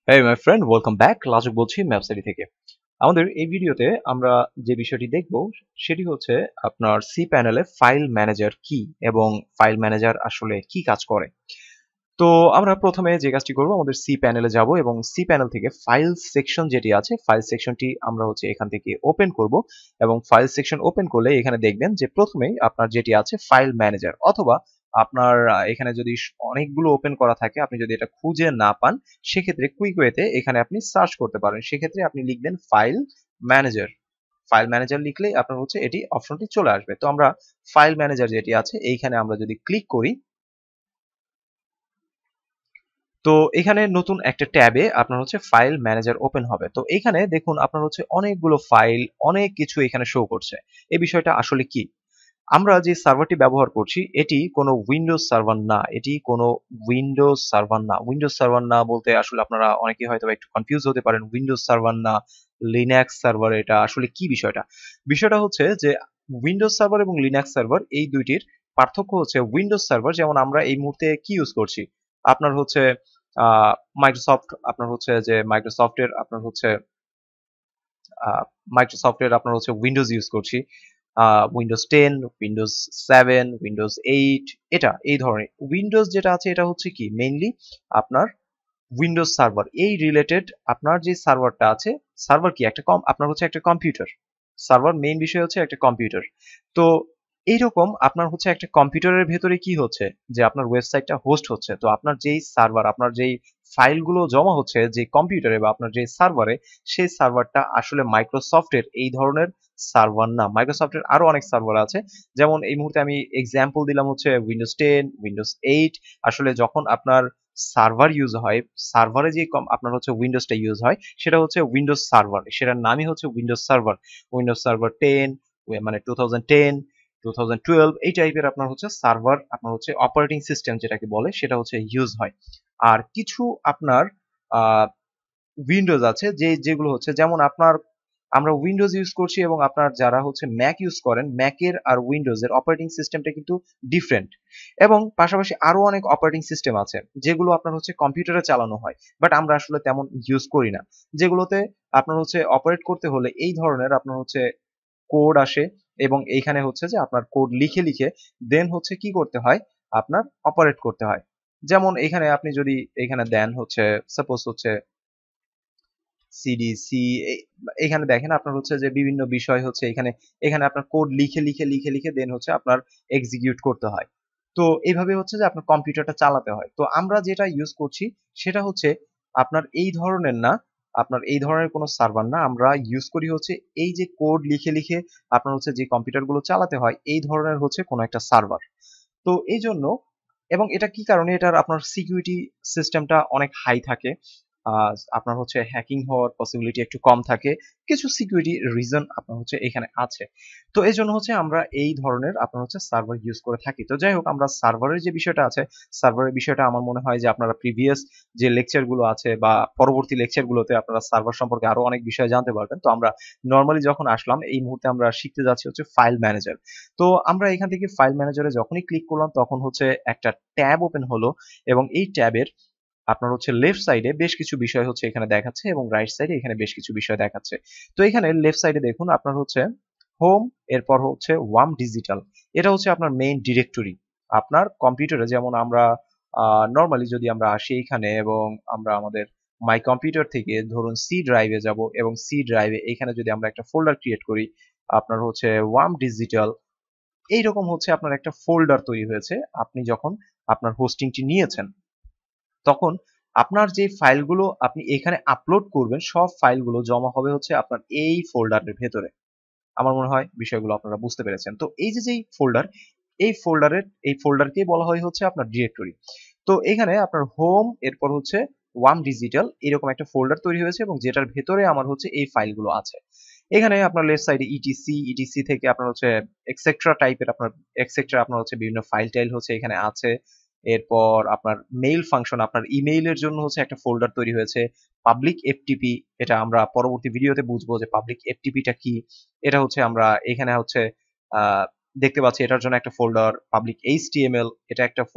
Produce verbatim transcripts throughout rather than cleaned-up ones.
Hey my friend, welcome back. লাজুক বলছি ম্যাপসাইট থেকে। আমাদের এই ভিডিওতে আমরা যে বিষয়টি দেখব সেটি হচ্ছে আপনার সি প্যানেলে ফাইল ম্যানেজার কি এবং ফাইল ম্যানেজার আসলে কি কাজ করে। তো আমরা প্রথমে যে কাজটি করব, আমাদের সি প্যানেলে যাব এবং সি প্যানেল থেকে ফাইল সেকশন যেটি আছে, ফাইল সেকশনটি আমরা হচ্ছে এখান থেকে ওপেন করব এবং ফাইল সেকশন ওপেন করলে এখানে দেখবেন যে প্রথমেই আপনার যেটি আছে ফাইল ম্যানেজার, অথবা আপনার আহ, এখানে যদি স- অনেকগুলো ওপেন করা থাকে, আপনি যদি এটা খুঁজে না পান সেক্ষেত্রে কুইক ওয়েতে এখানে আপনি সার্চ করতে পারেন। সেক্ষেত্রে আপনি লিখবেন ফাইল ম্যানেজার। ফাইল ম্যানেজার লিখলেই আপনার হচ্ছে এটি অপশনটি চলে আসবে। তো আমরা ফাইল ম্যানেজার যেটি আছে এইখানে আমরা যদি ক্লিক করি, তো এখানে নতুন একটা ট্যাবে আপনার হচ্ছে ফাইল ম্যানেজার ওপেন হবে। তো এখানে দেখুন আপনার হচ্ছে অনেকগুলো ফাইল, অনেক কিছু এখানে শো করছে। এই বিষয়টা আসলে কি? আমরা যে সার্ভারটি ব্যবহার করছি এটি কোনো উইন্ডোজ সার্ভার না, এটি কোনো উইন্ডোজ সার্ভার না। উইন্ডোজ সার্ভার না বলতে আসলে আপনারা অনেকে হয়তো একটু কনফিউজ হতে পারেন, উইন্ডোজ সার্ভার না লিনাক্স সার্ভার, এটা আসলে কি বিষয়টা? বিষয়টা হচ্ছে যে উইন্ডোজ সার্ভার এবং লিনাক্স সার্ভার এই দুইটির পার্থক্য হচ্ছে, উইন্ডোজ সার্ভার যেমন আমরা এই মুহূর্তে কি ইউজ করছি, আপনার হচ্ছে মাইক্রোসফট, আপনার হচ্ছে যে মাইক্রোসফটের আপনার হচ্ছে মাইক্রোসফটের আপনার হচ্ছে উইন্ডোজ ইউজ করছি, Windows ten, Windows seven, Windows eight, এটা এই ধরনের উইন্ডোজ যেটা আছে এটা হচ্ছে কি মেইনলি আপনার উইন্ডোজ সার্ভার এই রিলেটেড। আপনার যে সার্ভারটা আছে, সার্ভার কি একটা কম আপনার হচ্ছে একটা কম্পিউটার। সার্ভার মেইন বিষয় হচ্ছে একটা কম্পিউটার। তো এইরকম আপনার হচ্ছে একটা কম্পিউটারের ভেতরে কি হচ্ছে, যে আপনার ওয়েবসাইটটা হোস্ট হচ্ছে, তো আপনার যেই সার্ভার, আপনার যেই ফাইলগুলো জমা হচ্ছে যে কম্পিউটারে বা আপনার যে সার্ভারে, সেই সার্ভারটা আসলে মাইক্রোসফটের এই ধরনের সার্ভার না। মাইক্রোসফটের আরো অনেক সার্ভার আছে, যেমন এই মুহূর্তে আমি এক্সাম্পল দিলাম হচ্ছে উইন্ডোজ টেন, উইন্ডোজ এইট। আসলে যখন আপনার সার্ভার ইউজ হয়, সার্ভারে যে কম- আপনার হচ্ছে উইন্ডোজটা ইউজ হয় সেটা হচ্ছে উইন্ডোজ সার্ভার, সেটার নামই হচ্ছে Windows server. Windows server ten, মানে two thousand ten, two thousand twelve, এই টাইপের আপনার হচ্ছে সার্ভার, আপনার হচ্ছে অপারেটিং সিস্টেম যেটাকে বলে সেটা হচ্ছে ইউজ হয়। আর কিছু আপনার উইন্ডোজ আছে যে যেগুলো হচ্ছে, যেমন আপনার আমরা উইন্ডোজ ইউজ করছি এবং আপনার যারা হচ্ছে ম্যাক ইউজ করেন, ম্যাকের আর উইন্ডোজের অপারেটিং সিস্টেমটা কিন্তু ডিফারেন্ট। এবং পাশাপাশি আরো অনেক অপারেটিং সিস্টেম আছে যেগুলো আপনার হচ্ছে কম্পিউটারে চালানো হয়, বাট আমরা আসলে তেমন ইউজ করি না। যেগুলোতে আপনার হচ্ছে অপারেট করতে হলে এই ধরনের আপনার হচ্ছে কোড আসে এবং এইখানে হচ্ছে যে আপনার কোড লিখে লিখে দেন হচ্ছে কি করতে হয়, আপনার অপারেট করতে হয়। যেমন এখানে আপনি যদি এখানে দেন হচ্ছে, সাপোজ হচ্ছে সিডিসি, এখানে দেখেন আপনার হচ্ছে যে বিভিন্ন বিষয় হচ্ছে এখানে, এখানে আপনার কোড লিখে লিখে লিখে লিখে দেন হচ্ছে আপনার এক্সিকিউট করতে হয়। তো এইভাবে হচ্ছে যে আপনার কম্পিউটারটা চালাতে হয়। তো আমরা যেটা ইউজ করছি সেটা হচ্ছে আপনার এই ধরনের না, আপনার এই ধরনের কোনো সার্ভার না। আমরা ইউজ করি হচ্ছে এই যে কোড লিখে লিখে আপনার হচ্ছে যে কম্পিউটারগুলো চালাতে হয়, এই ধরনের হচ্ছে কোনো একটা সার্ভার। তো এই জন্য, এবং এটা কি কারণে, এটার আপনার সিকিউরিটি সিস্টেমটা অনেক হাই থাকে, আহ, আপনার হচ্ছে হ্যাকিং হওয়ার পসিবিলিটি একটু কম থাকে, কিছু সিকিউরিটি রিজন আপনার হচ্ছে এখানে আছে। তো এই জন্য হচ্ছে আমরা এই ধরনের আপনার হচ্ছে সার্ভার ইউজ করে থাকি। তো যাই হোক, আমরা সার্ভারের যে বিষয়টা আছে, সার্ভারের বিষয়টা আমার মনে হয় যে আপনারা প্রিভিয়াস যে লেকচার গুলো আছে বা পরবর্তী লেকচার গুলোতে আপনারা সার্ভার সম্পর্কে আরো অনেক বিষয় জানতে পারবেন। তো আমরা নর্মালি যখন আসলাম, এই মুহূর্তে আমরা শিখতে যাচ্ছি হচ্ছে ফাইল ম্যানেজার। তো আমরা এখান থেকে ফাইল ম্যানেজারে যখনই ক্লিক করলাম তখন হচ্ছে একটা ট্যাব ওপেন হলো এবং এই ট্যাবের আপনার হচ্ছে লেফট সাইডে বেশ কিছু বিষয় হচ্ছে এখানে দেখাচ্ছে এবং রাইট সাইডে এখানে বেশ কিছু বিষয় দেখাচ্ছে। তো এখানে লেফট সাইডে দেখুন আপনার হচ্ছে হোম, এরপর হচ্ছে ওয়াম ডিজিটাল, এটা হচ্ছে আপনার মেইন ডিরেক্টরি। আপনার কম্পিউটারে যেমন আমরা নর্মালি যদি আমরা আসি এখানে এবং আমরা আমাদের মাই কম্পিউটার থেকে ধরুন সি ড্রাইভে যাব এবং সি ড্রাইভে এখানে যদি আমরা একটা ফোল্ডার ক্রিয়েট করি, আপনার হচ্ছে ওয়াম ডিজিটাল, এইরকম হচ্ছে আপনার একটা ফোল্ডার তৈরি হয়েছে। আপনি যখন আপনার হোস্টিংটি নিয়েছেন তখন আপনার যে ফাইলগুলো আপনি এখানে আপলোড করবেন, সব ফাইলগুলো জমা হবে হচ্ছে আপনার এই ফোল্ডারের ভেতরে। আমার মনে হয় বিষয়গুলো আপনারা বুঝতে পেরেছেন। তো এই যে যেই ফোল্ডার, এই ফোল্ডারের এই ফোল্ডারকেই বলা হয় হচ্ছে আপনার ডিরেক্টরি। তো এখানে আপনার হোম, এরপর হচ্ছে ওয়াম ডিজিটাল, এরকম একটা ফোল্ডার তৈরি হয়েছে এবং যেটার ভেতরে আমার হচ্ছে এই ফাইলগুলো আছে। এখানে আপনার লেফট সাইডে ইটিসি, ইটিসি থেকে আপনার হচ্ছে এক্সেট্রা টাইপের আপনার এক্সেট্রা আপনার হচ্ছে বিভিন্ন ফাইল টাইল হচ্ছে এখানে আছে। এরপর আপনার মেইল ফাংশন, আপনার ইমেইলের জন্য হচ্ছে একটা ফোল্ডার তৈরি হয়েছে। পাবলিক এফটিপি, এটা আমরা পরবর্তী ভিডিওতে বুঝবো যে পাবলিক এফটিপিটা কি। এটা হচ্ছে আমরা এখানে হচ্ছে আহ দেখতে পাচ্ছি, এটার জন্য একটা ফোল্ডার। পাবলিক এইচটিএমএল, এটা একটা ফোল্ডার।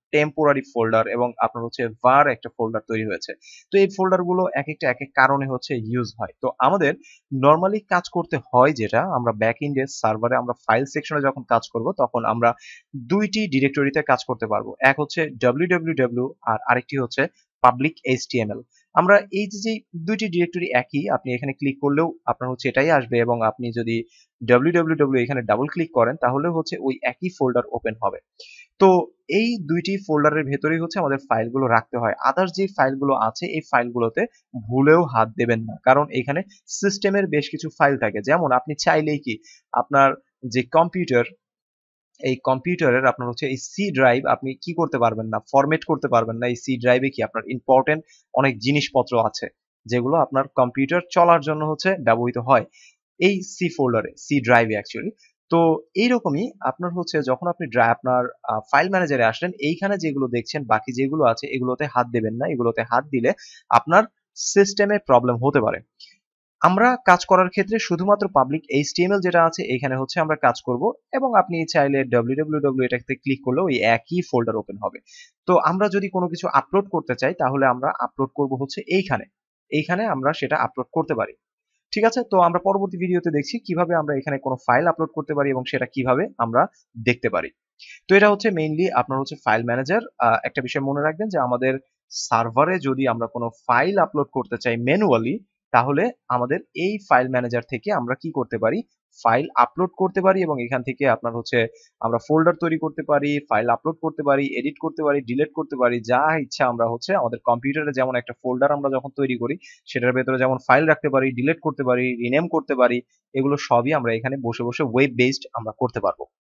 টেম্পোরারি ফোল্ডার এবং আপনার হচ্ছে var একটা ফোল্ডার তৈরি হয়েছে। তো এই ফোল্ডারগুলো একেকটা একেক কারণে হচ্ছে ইউজ হয়। তো আমাদের নরমালি কাজ করতে হয় যেটা, আমরা ব্যাক এন্ডে সার্ভারে আমরা ফাইল সেকশনে যখন কাজ করব তখন আমরা দুই টি ডিরেক্টরিতে কাজ করতে পারবো। এক হচ্ছে ডব্লিউ ডব্লিউ ডব্লিউ আর আরেকটি হচ্ছে পাবলিক এইচটিএমএল। আমরা এই যে, যে দুই টি ডিরেক্টরি একই, আপনি এখানে ক্লিক করলেও আপনার হচ্ছে এটাই আসবে এবং আপনি যদি ডব্লিউ ডব্লিউ ডব্লিউ এখানে ডাবল ক্লিক করেন তাহলে হচ্ছে ওই একই ফোল্ডার ওপেন হবে। তো এই দুই টি ফোল্ডারের ভেতরেই হচ্ছে আমাদের ফাইলগুলো রাখতে হয়। আদার্স যে ফাইলগুলো আছে এই ফাইলগুলোতে ভুলেও হাত দেবেন না। কারণ এখানে সিস্টেমের বেশ কিছু ফাইল থাকে। যেমন আপনি চাইলেই কি আপনার যে কম্পিউটার, এই কম্পিউটারের আপনার হচ্ছে এই সি ড্রাইভ আপনি কি করতে পারবেন না, ফরম্যাট করতে পারবেন না। এই সি ড্রাইভে কি আপনার ইম্পোর্টেন্ট অনেক জিনিসপত্র আছে যেগুলো আপনার কম্পিউটার চলার জন্য হচ্ছে ব্যবহৃত হয় এই সি ফোল্ডারে, সি ড্রাইভে অ্যাকচুয়ালি। তো এইরকমই আপনার হচ্ছে যখন আপনি ড্রাই আপনার ফাইল ম্যানেজারে আসলেন, এইখানে যেগুলো দেখছেন বাকি যেগুলো আছে এগুলোতে হাত দেবেন না। এগুলোতে হাত দিলে আপনার সিস্টেমে প্রবলেম হতে পারে। আমরা কাজ করার ক্ষেত্রে শুধুমাত্র পাবলিক এইচটিএমএল যেটা আছে এখানে হচ্ছে আমরা কাজ করব এবং আপনি চাইলে ডব্লিউ ডব্লিউ ডব্লিউ এটাতে ক্লিক করলে ওই একই ফোল্ডার ওপেন হবে। তো আমরা যদি কোনো কিছু আপলোড করতে চাই তাহলে আমরা আপলোড করব হচ্ছে এইখানে। এইখানে আমরা সেটা আপলোড করতে পারি। ঠিক আছে? তো আমরা পরবর্তী ভিডিওতে দেখছি কিভাবে আমরা এখানে কোনো ফাইল আপলোড করতে পারি এবং সেটা কিভাবে আমরা দেখতে পারি। তো এটা হচ্ছে মেইনলি আপনার হচ্ছে ফাইল ম্যানেজার। আ একটা বিষয় মনে রাখবেন যে আমাদের সার্ভারে যদি আমরা কোনো ফাইল আপলোড করতে চাই ম্যানুয়ালি, তাহলে আমাদের এই ফাইল ম্যানেজার থেকে আমরা কি করতে পারি? ফাইল আপলোড করতে পারি এবং এখান থেকে আপনার হচ্ছে আমরা ফোল্ডার তৈরি করতে পারি, ফাইল আপলোড করতে পারি, এডিট করতে পারি, ডিলিট করতে পারি। যা ইচ্ছা আমরা হচ্ছে আমাদের কম্পিউটারে যেমন একটা ফোল্ডার আমরা যখন তৈরি করি, সেটার ভেতরে যেমন ফাইল রাখতে পারি, ডিলিট করতে পারি, রিনেম করতে পারি। এগুলো সবই আমরা এখানে বসে, বসে ওয়েব বেসড আমরা করতে পারবো।